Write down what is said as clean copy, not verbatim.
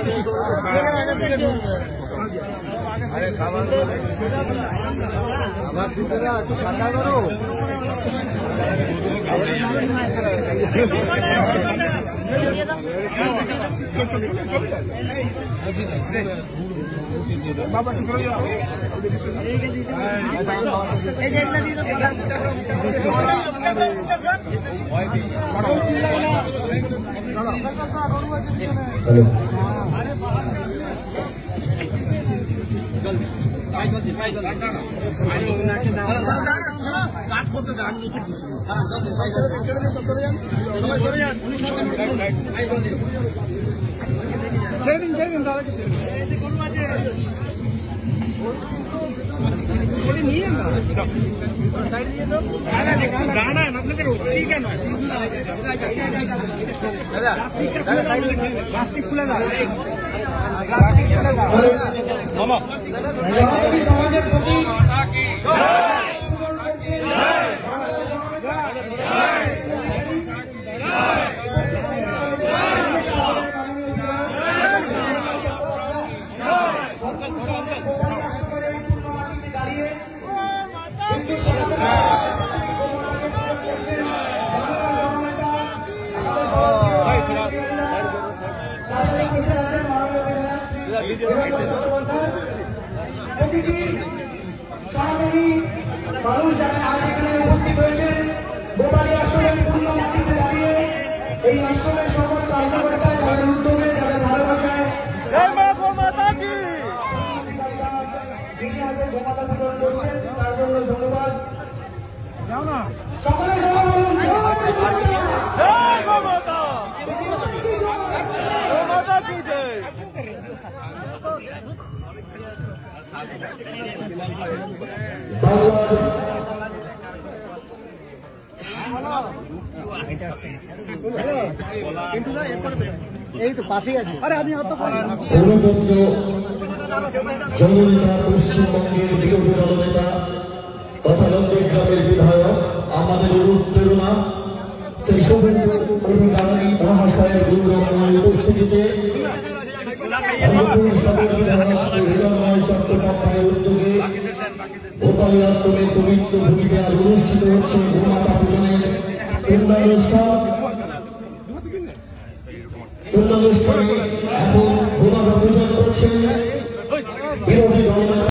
আরে খাবার আমার ভিতরে একটু ঠান্ডা করো। বাবা কি করে কাজ করতে যান প্লাস্টিক খুলে না সমাজের প্রতি প্রতিটি সহকর্মী মানুষ যারা আজ এখানে উপস্থিত হয়েছেন গোপালী আশ্রমের পূর্ণ মাটিতে দাঁড়িয়ে এই আশ্রমের সকল কার্যকর্তা যাদের উদ্যোগে যাদের ভালোবাসায় গোমাতা পূরণ করছেন তার জন্য ধন্যবাদ। সকলে এই তো পাশেই আছে। আরে আমি অত পশ্চিমবঙ্গের বিরোধী দলনেতা তথা নন্দী গ্রামের বিধায়ক আমাদের অনুপ্রেরণা সেই শুভেন্দু অধিকারী মহাশয়ের গৌরবময় উপস্থিতিতে চট্টোপাধ্যায়ের উদ্যোগে গোপালী আশ্রমের পবিত্র ভূমিতে আজ অনুষ্ঠিত হচ্ছে গোমাতা পূজনের অনুষ্ঠানে এখন গোমাতা পূজন করছেন বিরোধী দল।